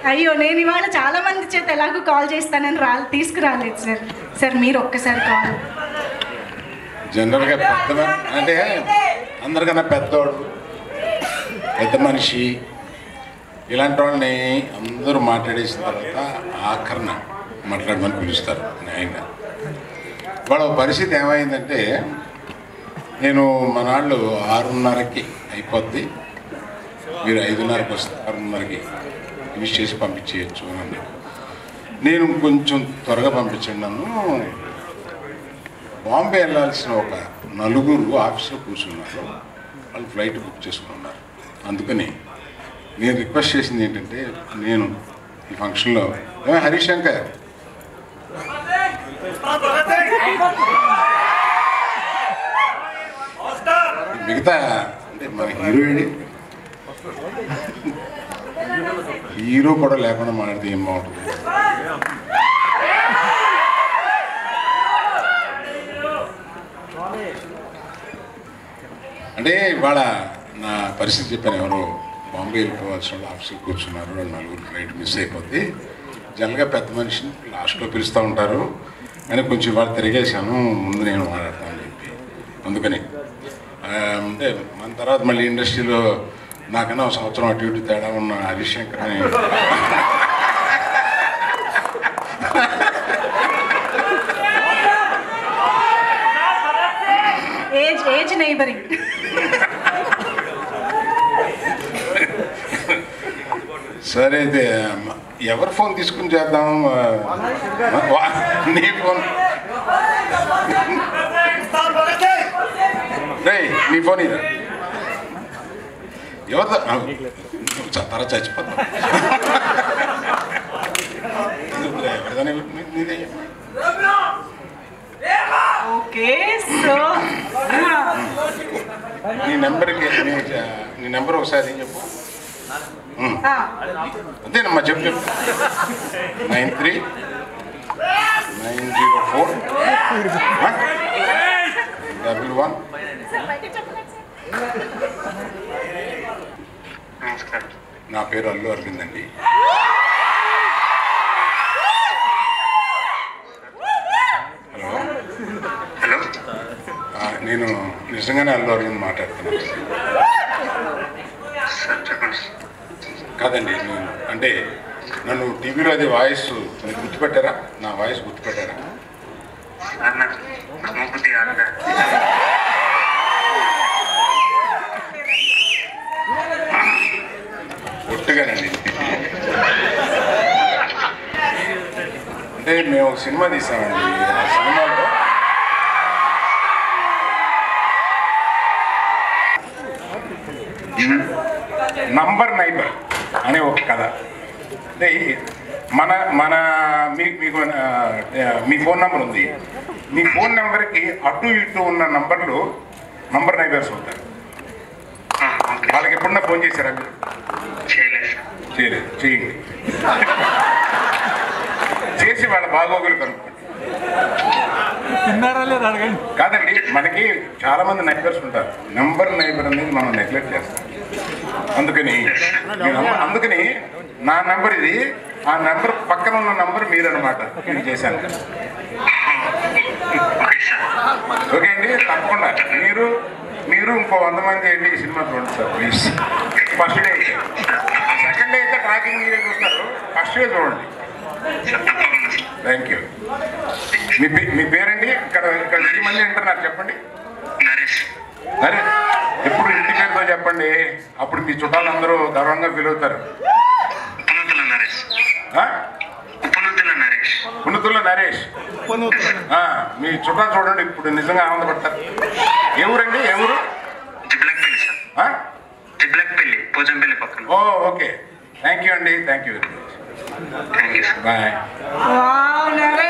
అయ్యో నేను ఇవాళ చాలా మంది చేత ఎలాగో కాల్ చేస్తానని తీసుకురాలేదు సార్. సార్ మీరు ఒక్కసారి కాల్. జనరల్గా పెద్ద అంటే అందరికన్నా పెద్దవాడు, పెద్ద మనిషి, ఇలాంటి వాళ్ళని అందరూ మాట్లాడేసిన తర్వాత ఆఖరణ మాట్లాడమని పిలుస్తారు న్యాయంగా. వాళ్ళ పరిస్థితి ఏమైందంటే, నేను మన వాళ్ళు 6:30కి అయిపోద్ది, మీరు 5:30కి వస్తే 6:30కి ఫినిష్ చేసి పంపించేయచ్చు అని అన్నాను. నేను కొంచెం త్వరగా పంపించండి, నన్ను బాంబే వెళ్ళాల్సిన ఒక 4 ఆఫీస్లో కూర్చున్నారు, వాళ్ళు ఫ్లైట్ బుక్ చేసుకున్నారు. అందుకని నేను రిక్వెస్ట్ చేసింది ఏంటంటే, నేను ఈ ఫంక్షన్లో హరిశంకర్ మిగతా అంటే మన హీరో కూడా లేకుండా మాట్లాడితే ఏం బాగుంటుంది. అంటే ఇవాళ నా పరిస్థితి చెప్పాను, ఎవరో బాంబే వెళ్ళిపోవాల్సిన వాళ్ళు ఆఫీస్కి కూర్చున్నారు, 4 ఫ్లైట్ మిస్ అయిపోద్ది. జనరల్గా పెద్ద మనిషిని లాస్ట్లో పిలుస్తూ ఉంటారు అని కొంచెం ఇవాళ తిరిగేశాను, ముందు నేను మాట్లాడతాను అని చెప్పి. అందుకని అంటే మన తర్వాత మళ్ళీ ఇండస్ట్రీలో నాకన్నా 1 సంవత్సరం అటు ఇటు తేడా ఉన్న హరిశంకర్ అని ఏజ్ నైబరింగ్. సరే అయితే ఎవరి ఫోన్ తీసుకుని చేద్దాం? నీ ఫోన్, నీ ఫోన్ ఇదా ఎవరితో తర చచ్చిపోతాం. నీ నెంబర్ ఒకసారి చెప్పు. అంతేనమ్మా, చెప్పు. 93-904-11. నా పేరు అల్లు అరవింద్ అండి. హలో హలో, నేను నిజంగానే అల్లు అరవింద్ మాట్లాడుతున్నాను. కాదండి, నేను అంటే నన్ను టీవీలో అది వాయిస్ గుర్తుపెట్టారా? నా వాయిస్ గుర్తుపెట్టారా? ఒట్టుగానండి. అంటే మేము ఒక సినిమా తీసామండి, ఆ సినిమాలో నంబర్ నైబర్ అనే ఒక కథ. అంటే మీకు మీ ఫోన్ నెంబర్ ఉంది, మీ ఫోన్ నెంబర్కి అటు ఇటు ఉన్న నంబర్ నైబర్స్ ఉంటారు. వాళ్ళకి ఎప్పుడన్నా ఫోన్ చేశారా? చేయలేదు. చేయండి, చేసి వాళ్ళ బాగోగులు కనుక్కోండి. కాదండి, మనకి చాలా మంది నైబర్స్ ఉంటారు, నంబర్ నైబర్ అనేది మనం నెగ్లెక్ట్ చేస్తాం. అందుకని నా నెంబర్ ఇది, ఆ నెంబర్ పక్కన ఉన్న నెంబర్ మీరన్నమాట. నేను చేశాను. ఓకే అండి, తప్పకుండా మీరు ఇంకో 100 మంది వెళ్ళి ఈ సినిమా చూడండి సార్ ప్లీజ్. ఫస్ట్ డే అయితే, సెకండ్ డే అయితే ట్రాకింగ్ మీరే చూస్తారు, ఫస్ట్ డే చూడండి. Thank you. మీ పేరండి? ఇక్కడ 10 మంది ఉంటారు, నాకు చెప్పండి. అరే, ఎప్పుడు ఇంటి పేరుతో చెప్పండి, అప్పుడు మీ చుట్టాలందరూ గర్వంగా ఫీల్ అవుతారు. పునుతుల నరేష్, మీ చుట్టాలు చూడండి, ఇప్పుడు నిజంగా ఆనందపడతారు. ఏ ఊరండి? ఏ ఊరు? ఓ ఓకే, థ్యాంక్ యూ అండి, thank you very much, bye.